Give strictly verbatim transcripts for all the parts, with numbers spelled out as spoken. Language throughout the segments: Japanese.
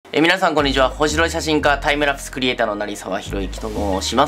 え皆さんこんにちは。星空写真家タイムラプスクリエイターの成沢宏之と申します。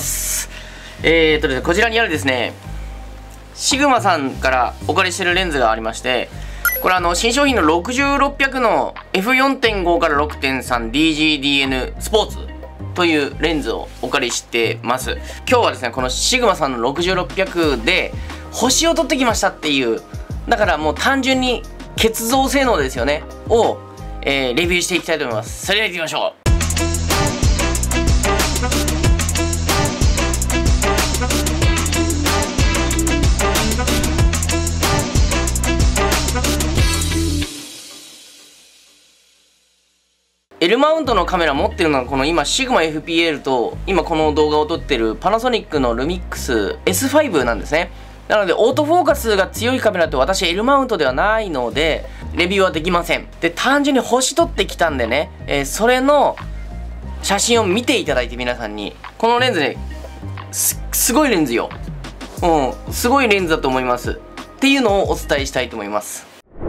えーとですねこちらにあるですねシグマさんからお借りしてるレンズがありまして、これあの新商品のろくじゅうろっぴゃくの エフよんてんご から ろくてんさんディージーディーエヌ スポーツというレンズをお借りしてます。今日はですねこのシグマさんのろくじゅうろっぴゃくで星を撮ってきましたっていう、だからもう単純に結像性能ですよねをえー、レビューしていきたいと思います。それでは行きましょう。L マウントのカメラ持ってるのはこの今シグマ エフピーエル と今この動画を撮ってるパナソニックのルミックス エスファイブ なんですね。なのでオートフォーカスが強いカメラって私 L マウントではないのでレビューはできません。で単純に星撮ってきたんでね、えー、それの写真を見ていただいて皆さんにこのレンズね す, すごいレンズよ、うんすごいレンズだと思いますっていうのをお伝えしたいと思います。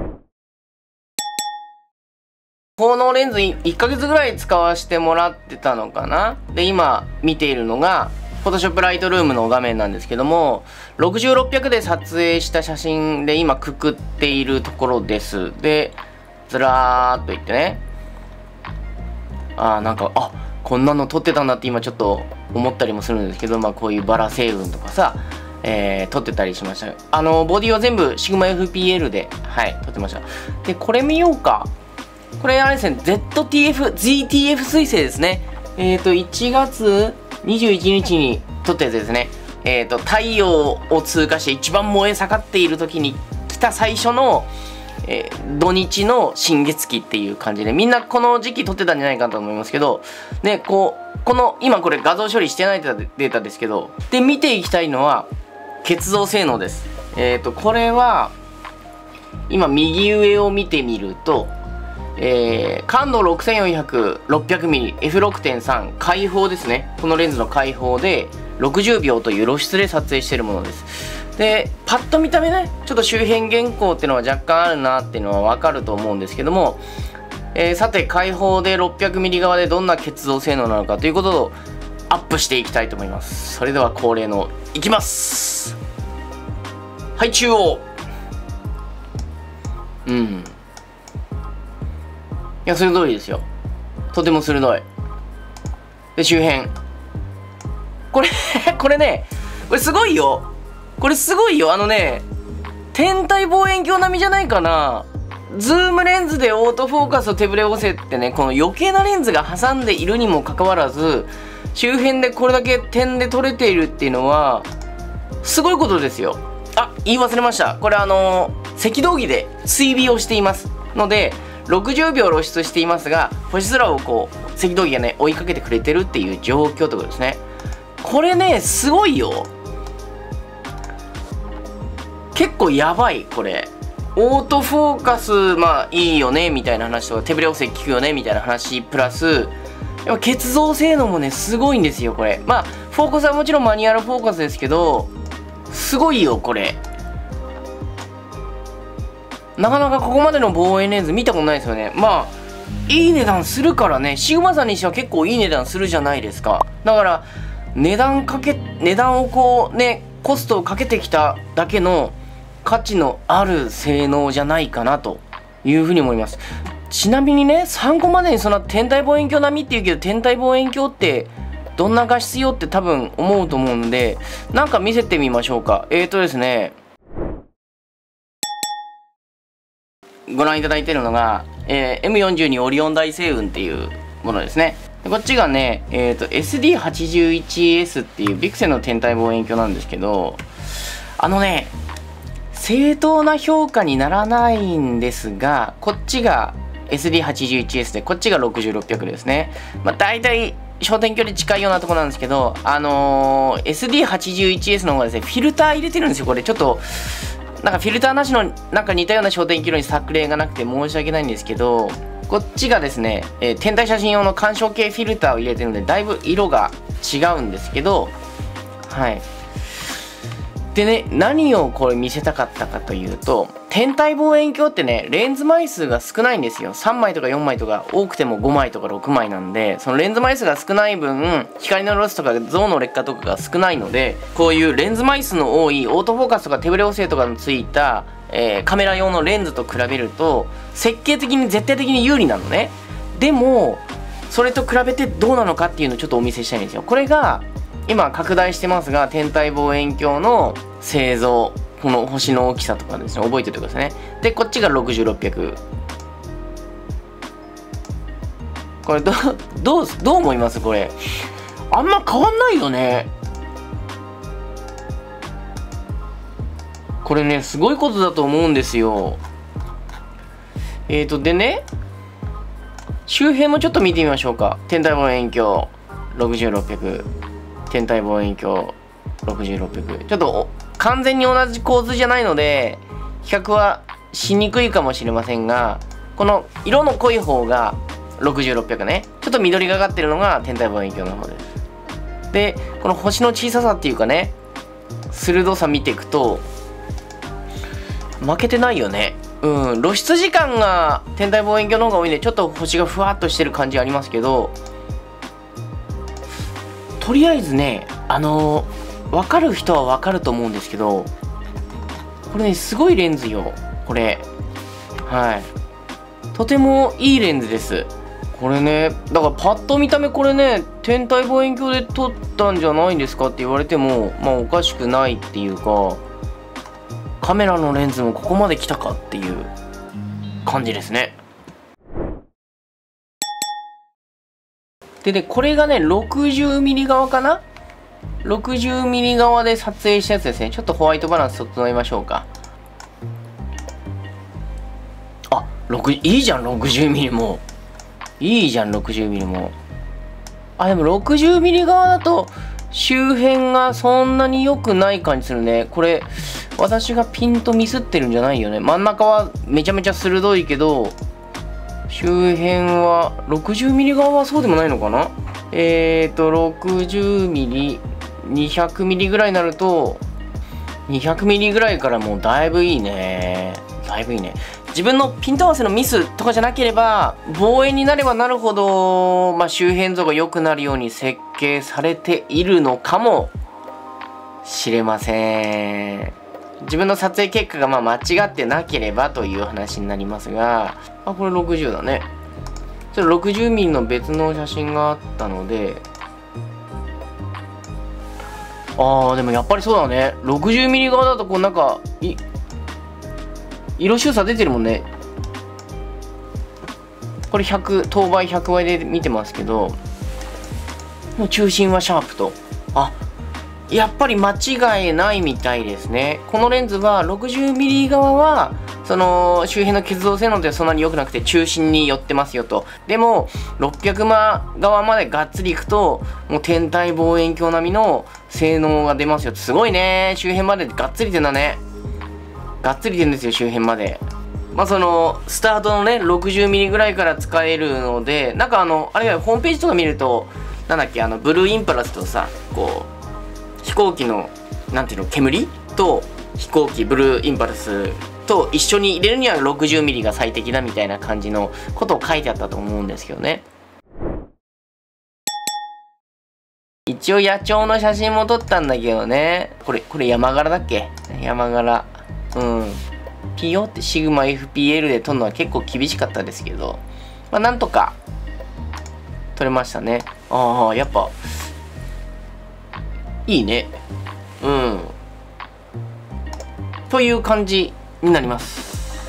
このレンズいっかげつぐらい使わせてもらってたのかな。で今見ているのがPhotoshop Lightroom の画面なんですけども、ろくじゅうろっぴゃくで撮影した写真で今くくっているところです。でずらーっといってね、あーなんかあこんなの撮ってたんだって今ちょっと思ったりもするんですけど、まあこういうバラ星雲とかさ、えー、撮ってたりしました。あのボディは全部 シグマ エフピーエル ではい撮ってました。でこれ見ようか。これあれですね ゼットティーエフ ゼットティーエフ 彗星ですね。えっといちがつにじゅういちにちに撮ったやつですね。えっと太陽を通過して一番燃え盛っている時に来た最初の、えー、土日の新月期っていう感じで、みんなこの時期撮ってたんじゃないかと思いますけどね。こうこの今これ画像処理してないデータですけど、で見ていきたいのは結像性能です。えっとこれは今右上を見てみるとえー、感度ろくせんよんひゃく、ろっぴゃくミリ、エフろくてんさん 開放ですね。このレンズの開放でろくじゅうびょうという露出で撮影しているものです。でパッと見た目ねちょっと周辺原稿っていうのは若干あるなっていうのはわかると思うんですけども、えー、さて開放で ろっぴゃくミリ 側でどんな結像性能なのかということをアップしていきたいと思います。それでは恒例のいきます。はい中央、うんいや鋭いですよ、とても鋭い。で周辺これこれねこれすごいよ、これすごいよ。あのね天体望遠鏡並みじゃないかな。ズームレンズでオートフォーカスと手ブレ補正ってね、この余計なレンズが挟んでいるにもかかわらず周辺でこれだけ点で撮れているっていうのはすごいことですよ。あ言い忘れました、これあのー、赤道儀で追尾をしていますのでろくじゅうびょう露出していますが、星空をこう赤道儀がね追いかけてくれてるっていう状況ってことですね。これねすごいよ、結構やばい。これオートフォーカスまあいいよねみたいな話とか手ブレ補正効くよねみたいな話プラスやっぱ結像性能もねすごいんですよ。これまあフォーカスはもちろんマニュアルフォーカスですけどすごいよこれ。なかなかここまでの望遠レンズ見たことないですよね。まあいい値段するからね、シグマさんにしては結構いい値段するじゃないですか。だから値段かけ値段をこうねコストをかけてきただけの価値のある性能じゃないかなというふうに思います。ちなみにね参考までにそんな天体望遠鏡並みっていうけど、天体望遠鏡ってどんな画質よって多分思うと思うんでなんか見せてみましょうか。えーとですねご覧いただいているのが、えー、エムよんじゅうに オリオン大星雲っていうものですね。でこっちがね、えーと エスディーはちじゅういちエス っていうビクセンの天体望遠鏡なんですけど、あのね正当な評価にならないんですが、こっちが エスディーはちじゅういちエス でこっちがろくじゅうろっぴゃくですね。まあ大体焦点距離近いようなとこなんですけど、あのー、エスディーはちじゅういちエス の方がですねフィルター入れてるんですよ。これちょっとなんかフィルターなしのなんか似たような焦点距離に作例がなくて申し訳ないんですけど、こっちがですね、えー、天体写真用の干渉系フィルターを入れてるのでだいぶ色が違うんですけど、はいでね何をこれ見せたかったかというと、 天体望遠鏡ってね、レンズ枚数が少ないんですよ。さんまいとかよんまいとか、多くてもごまいとかろくまいなんで、そのレンズ枚数が少ない分、光のロスとか像の劣化とかが少ないので、こういうレンズ枚数の多いオートフォーカスとか手ブレ補正とかのついた、えー、カメラ用のレンズと比べると、設計的に絶対的に有利なのね。でも、それと比べてどうなのかっていうのをちょっとお見せしたいんですよ。これが、今拡大してますが、天体望遠鏡の製造。この星の大きさとかですね、覚えておいてくださいね。で、こっちがろくじゅう、ろっぴゃく。これど、どう、どう思いますこれ。あんま変わんないよね。これね、すごいことだと思うんですよ。えーと、でね、周辺もちょっと見てみましょうか。天体望遠鏡、ろくじゅう、ろっぴゃく。天体望遠鏡、ろくじゅう、ろっぴゃく。ちょっと、完全に同じ構図じゃないので比較はしにくいかもしれませんが、この色の濃い方がろくじゅう、ろっぴゃくね、ちょっと緑がかってるのが天体望遠鏡の方です。でこの星の小ささっていうかね、鋭さ見ていくと負けてないよね。うん、露出時間が天体望遠鏡の方が多いんで、ちょっと星がふわっとしてる感じありますけど、とりあえずね、あのー分かる人は分かると思うんですけど、これね、すごいレンズよ、これ。はい。とてもいいレンズです。これね、だからパッと見た目これね、天体望遠鏡で撮ったんじゃないんですかって言われても、まあおかしくないっていうか、カメラのレンズもここまで来たかっていう感じですね。でね、これがね、ろくじゅうミリ側かなろくじゅうミリ側で撮影したやつですね。ちょっとホワイトバランス整えましょうか。あ、ろくいいじゃん、ろくじゅうミリも。いいじゃん、ろくじゅうミリも。あ、でもろくじゅうミリ側だと周辺がそんなに良くない感じするね。これ、私がピンとミスってるんじゃないよね。真ん中はめちゃめちゃ鋭いけど、周辺はろくじゅうミリ側はそうでもないのかな。えーと、ろくじゅうミリ、にひゃくミリぐらいになると、にひゃくミリぐらいからもうだいぶいいね。だいぶいいね。自分のピント合わせのミスとかじゃなければ、望遠になればなるほど、まあ、周辺像が良くなるように設計されているのかもしれません。自分の撮影結果がまあ間違ってなければという話になりますが、あ、これろくじゅうだね。ちょっとろくじゅうミリの別の写真があったので、あー、でもやっぱりそうだね。ろくじゅうミリ側だとこうなんか、い、色収差出てるもんね。これひゃく、等倍ひゃくばいで見てますけど、もう中心はシャープと。あ、やっぱり間違いないみたいですね。このレンズはろくじゅうミリ側は、その周辺の結合性能でそんなに良くなくて中心に寄ってますよと。でもろっぴゃくマ側までがっつりいくと、もう天体望遠鏡並みの性能が出ますよ。すごいね。周辺までがっつりてんだね。がっつりてんですよ、周辺まで。まあそのスタートのね ろくじゅうミリ ぐらいから使えるので、なんかあのあれはホームページとか見ると、なんだっけ、あのブルーインパルスとさ、こう飛行機のなんていうの、煙と飛行機ブルーインパルスと一緒に入れるには ろくじゅうミリ が最適だみたいな感じのことを書いてあったと思うんですけどね。一応野鳥の写真も撮ったんだけどね。これこれ山柄だっけ、山柄。うん、ピヨってシグマ エフピーエル で撮るのは結構厳しかったですけど、まあなんとか撮れましたね。ああ、やっぱいいね。うん、という感じになります。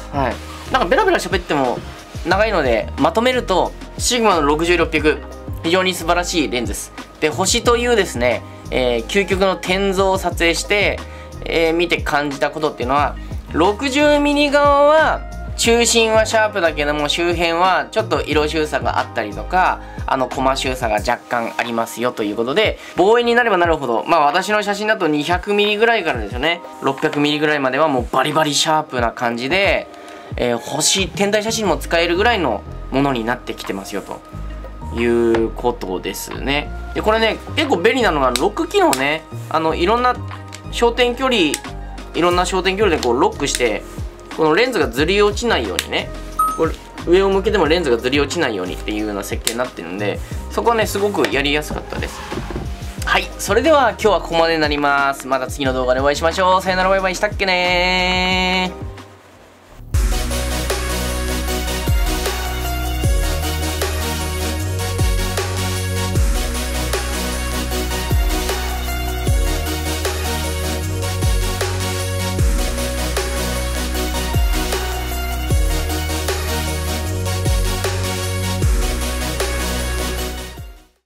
はい。なんかベラベラ喋っても長いので、まとめるとシグマのろくじゅう、ろっぴゃく非常に素晴らしいレンズです。で、星というですね、えー、究極の天像を撮影して、えー、見て感じたことっていうのは、ろくじゅうミリ 側は中心はシャープだけども周辺はちょっと色収差があったりとか、あのコマ収差が若干ありますよということで、望遠になればなるほど、まあ私の写真だと にひゃくミリ ぐらいからですよね、ろっぴゃくミリ ぐらいまではもうバリバリシャープな感じで、えー、星天体写真も使えるぐらいのものになってきてますよということですね。でこれね、結構便利なのがロック機能ね。あのいろんな焦点距離いろんな焦点距離でこうロックしてこのレンズがずり落ちないようにね、これ上を向けてもレンズがずり落ちないようにっていうような設計になってるんで、そこはねすごくやりやすかったです。はい、それでは今日はここまでになります。また次の動画でお会いしましょう。さよなら、バイバイ。したっけねー。